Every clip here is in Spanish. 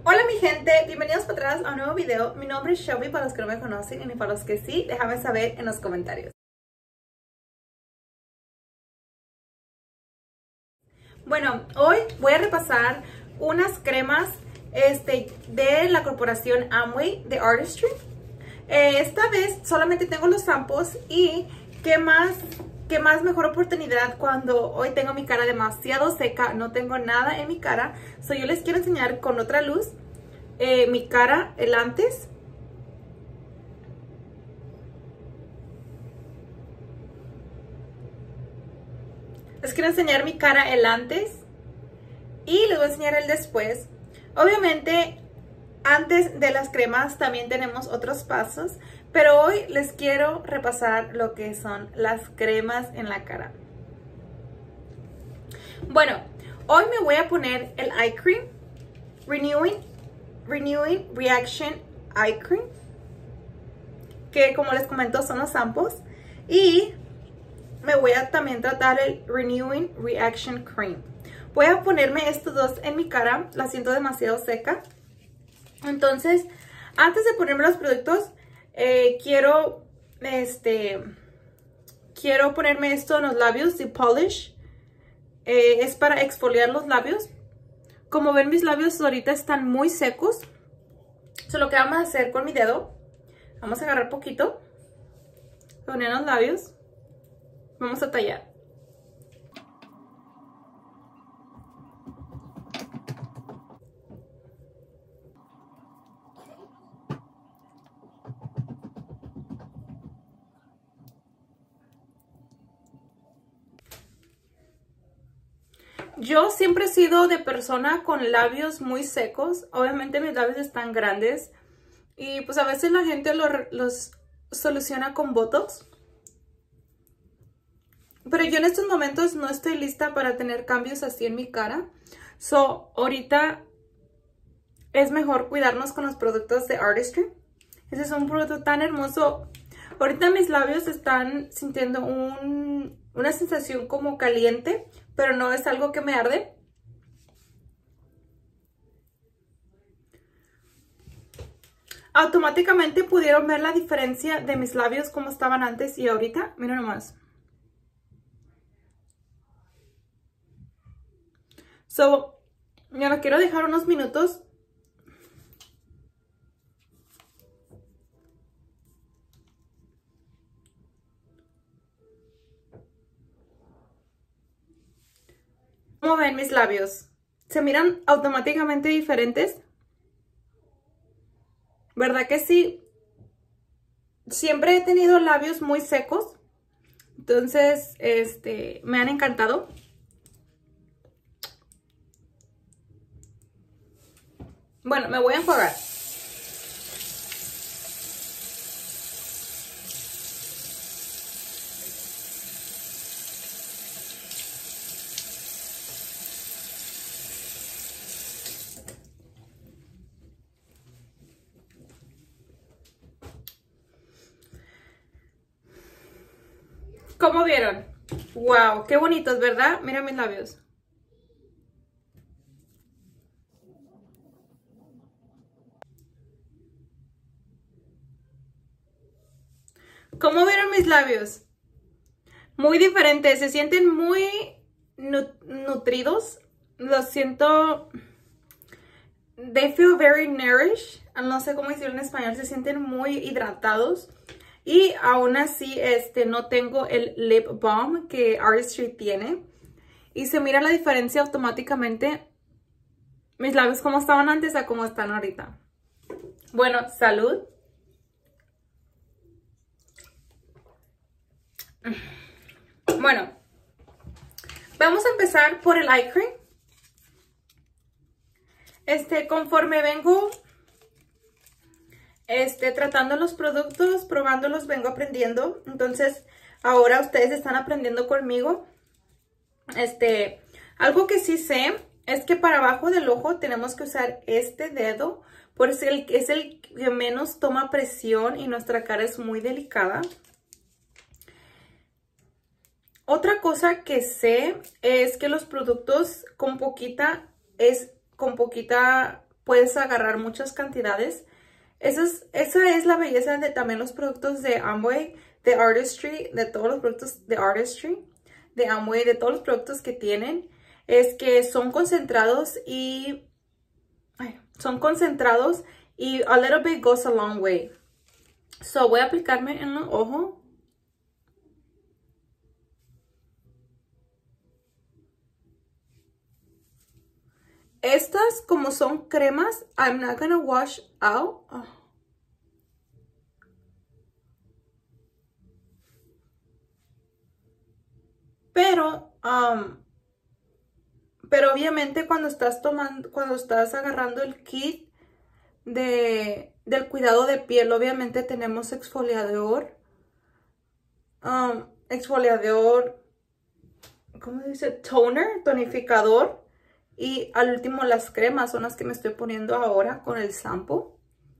Hola mi gente, bienvenidos para atrás a un nuevo video. Mi nombre es Shelby para los que no me conocen y para los que sí, déjame saber en los comentarios. Bueno, hoy voy a repasar unas cremas de la corporación Amway de Artistry. Esta vez solamente tengo los samples y qué más mejor oportunidad cuando hoy tengo mi cara demasiado seca, no tengo nada en mi cara. So yo les quiero enseñar con otra luz mi cara, el antes. Les quiero enseñar mi cara, el antes, y les voy a enseñar el después. Obviamente, antes de las cremas también tenemos otros pasos, pero hoy les quiero repasar lo que son las cremas en la cara. Bueno, hoy me voy a poner el Eye Cream, Renewing Reaction Eye Cream, que como les comento son los samples, y me voy a también tratar el Renewing Reaction Cream. Voy a ponerme estos dos en mi cara, la siento demasiado seca. Entonces, antes de ponerme los productos, quiero ponerme esto en los labios, The Polish. Es para exfoliar los labios. Como ven, mis labios ahorita están muy secos. So, lo que vamos a hacer con mi dedo, vamos a agarrar poquito, poner en los labios, vamos a tallar. Yo siempre he sido de persona con labios muy secos. Obviamente mis labios están grandes y pues a veces la gente los soluciona con Botox. Pero yo en estos momentos no estoy lista para tener cambios así en mi cara. So, ahorita es mejor cuidarnos con los productos de Artistry. Ese es un producto tan hermoso. Ahorita mis labios están sintiendo una sensación como caliente, pero no es algo que me arde. Automáticamente pudieron ver la diferencia de mis labios como estaban antes y ahorita. Miren nomás. So, ya lo quiero dejar unos minutos. ¿Cómo ven mis labios? ¿Se miran automáticamente diferentes? ¿Verdad que sí? Siempre he tenido labios muy secos. Entonces, me han encantado. Bueno, me voy a enjuagar. ¿Cómo vieron? ¡Wow! ¡Qué bonitos!, ¿verdad? Mira mis labios. ¿Cómo vieron mis labios? Muy diferentes. Se sienten muy nutridos. Los siento... They feel very nourished. No sé cómo decirlo en español. Se sienten muy hidratados. Y aún así, no tengo el lip balm que Artistry tiene. Y se mira la diferencia automáticamente. Mis labios como estaban antes a como están ahorita. Bueno, salud. Bueno, vamos a empezar por el eye cream. Conforme vengo tratando los productos, probándolos, vengo aprendiendo. Entonces, ahora ustedes están aprendiendo conmigo. Algo que sí sé es que para abajo del ojo tenemos que usar este dedo, porque es el que menos toma presión y nuestra cara es muy delicada. Otra cosa que sé es que los productos con poquita puedes agarrar muchas cantidades. Esa es la belleza de también los productos de Amway, de Artistry, de todos los productos de Artistry, de Amway, de todos los productos que tienen, es que son concentrados y a little bit goes a long way. So voy a aplicarme en el ojo. Estas, como son cremas, I'm not gonna wash out. Oh. Pero obviamente cuando estás agarrando el kit del cuidado de piel, obviamente tenemos exfoliador, ¿cómo se dice? Toner, tonificador. Y al último las cremas son las que me estoy poniendo ahora con el shampoo.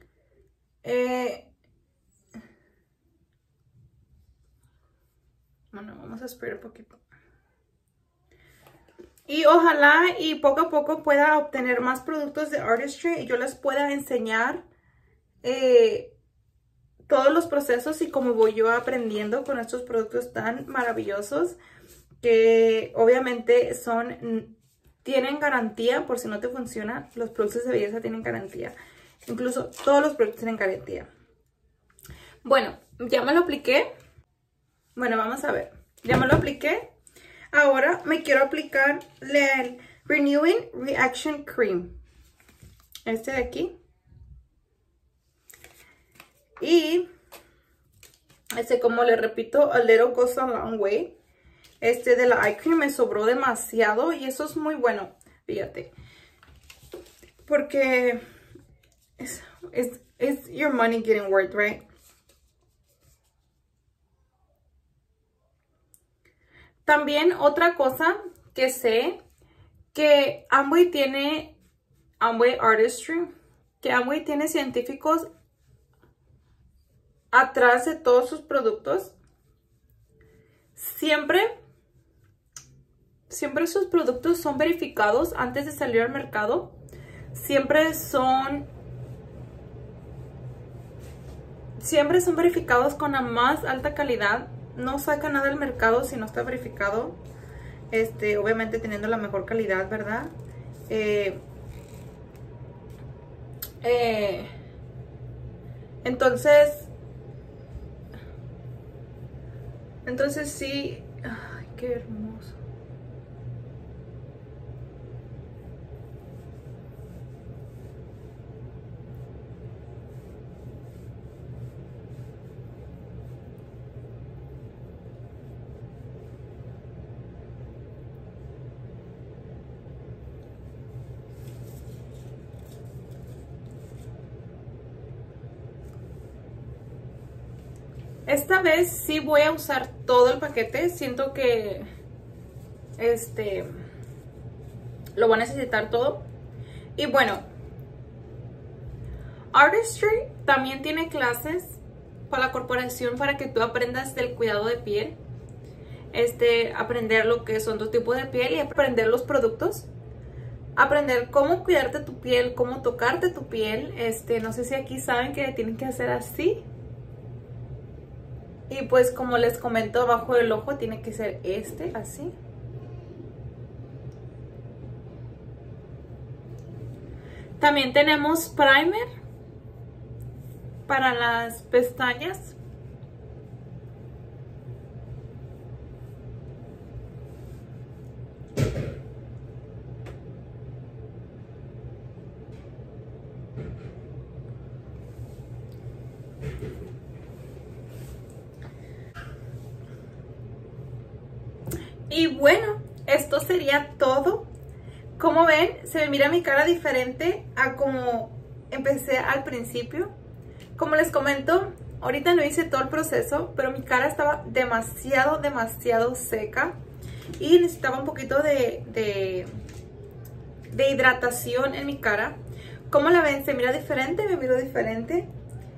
Bueno, vamos a esperar un poquito. Y ojalá y poco a poco pueda obtener más productos de Artistry y yo les pueda enseñar todos los procesos y cómo voy yo aprendiendo con estos productos tan maravillosos que obviamente tienen garantía. Por si no te funciona, los productos de belleza tienen garantía. Incluso todos los productos tienen garantía. Bueno, ya me lo apliqué. Bueno, vamos a ver. Ya me lo apliqué. Ahora me quiero aplicar el Renewing Reaction Cream. Este de aquí. Y como le repito, a little goes a long way. De la Eye Cream me sobró demasiado y eso es muy bueno, fíjate. Porque it's your money getting worth, right? También otra cosa que sé que Amway Artistry, que Amway tiene científicos atrás de todos sus productos. Siempre sus productos son verificados antes de salir al mercado. Siempre son verificados con la más alta calidad. No saca nada al mercado si no está verificado. Obviamente teniendo la mejor calidad, ¿verdad? Entonces sí. Ay, qué hermoso. Esta vez sí voy a usar todo el paquete. Siento que lo voy a necesitar todo. Y bueno, Artistry también tiene clases para la corporación para que tú aprendas del cuidado de piel. Aprender lo que son tus tipos de piel y aprender los productos. Aprender cómo cuidarte tu piel, cómo tocarte tu piel. No sé si aquí saben que tienen que hacer así. Y pues como les comento, abajo del ojo tiene que ser así. También tenemos primer para las pestañas. Y bueno, esto sería todo. Como ven, se me mira mi cara diferente a como empecé al principio. Como les comento, ahorita no hice todo el proceso, pero mi cara estaba demasiado seca. Y necesitaba un poquito de hidratación en mi cara. Como la ven, se mira diferente, me miro diferente.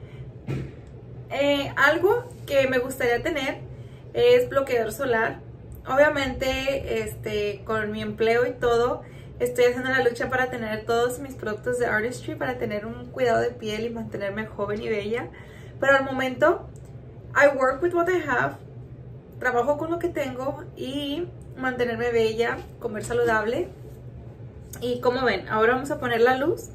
Algo que me gustaría tener es bloqueador solar. Obviamente, con mi empleo y todo, Estoy haciendo la lucha para tener todos mis productos de Artistry, para tener un cuidado de piel y mantenerme joven y bella. Pero al momento, I work with what I have, trabajo con lo que tengo y mantenerme bella, comer saludable. Y como ven, ahora vamos a poner la luz.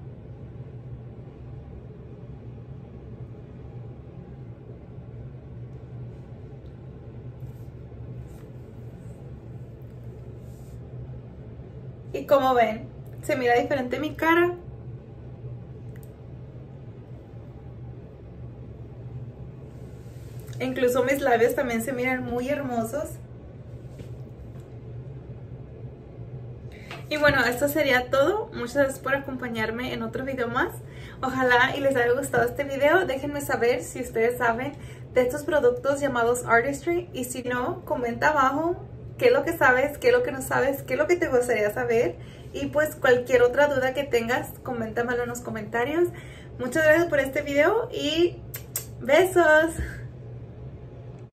Y como ven, se mira diferente mi cara. Incluso mis labios también se miran muy hermosos. Y bueno, esto sería todo. Muchas gracias por acompañarme en otro video más. Ojalá y les haya gustado este video. Déjenme saber si ustedes saben de estos productos llamados Artistry. Y si no, comenta abajo qué es lo que sabes, qué es lo que no sabes, qué es lo que te gustaría saber. Y pues cualquier otra duda que tengas, coméntamelo en los comentarios. Muchas gracias por este video y besos.